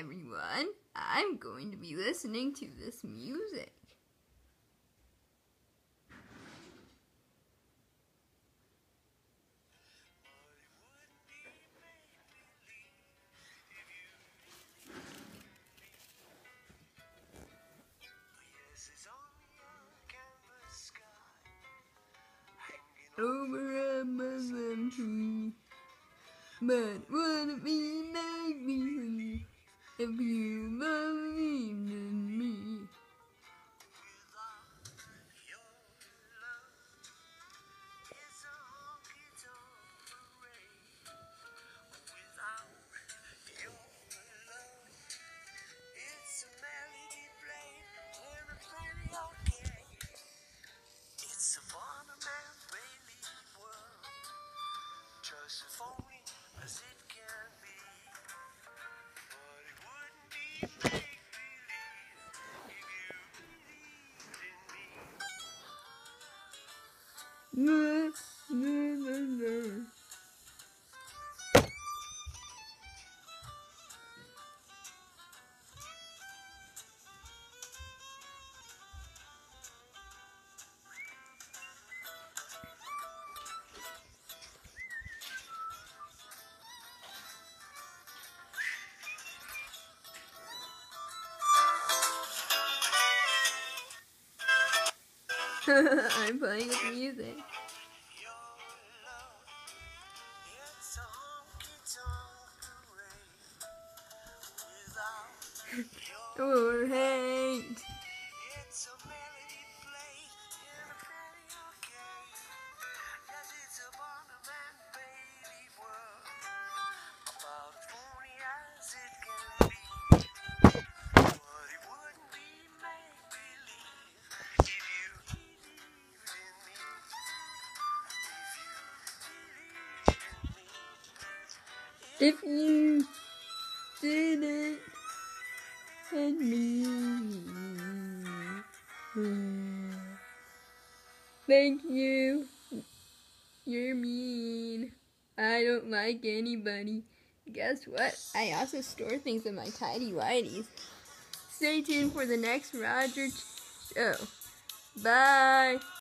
everyone. I'm going to be listening to this music. Over a Muslim tree, but wouldn't be make me leave if you believed in me. Just as phony as it can be, but it wouldn't be make-believe if you believed in me. I'm playing with music. Or hate. It's a melody played in a pretty okay. Yes, it's a Bonnerman baby world, about as phony as it can be. But it wouldn't be make-believe if you believed in me. If you didn't and me. Thank you. You're mean. I don't like anybody. Guess what? I also store things in my tidy whities. Stay tuned for the next Roger show. Bye.